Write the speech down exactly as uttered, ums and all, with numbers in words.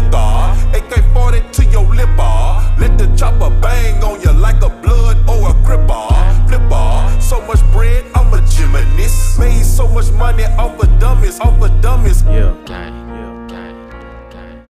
liquor. A K forty to your lipper. Let the chopper bang on you like a blood or a cripper. Flipper, so much bread, I'm a gymnast. Made so much money off of dummies, off of dummies. Yeah, gang.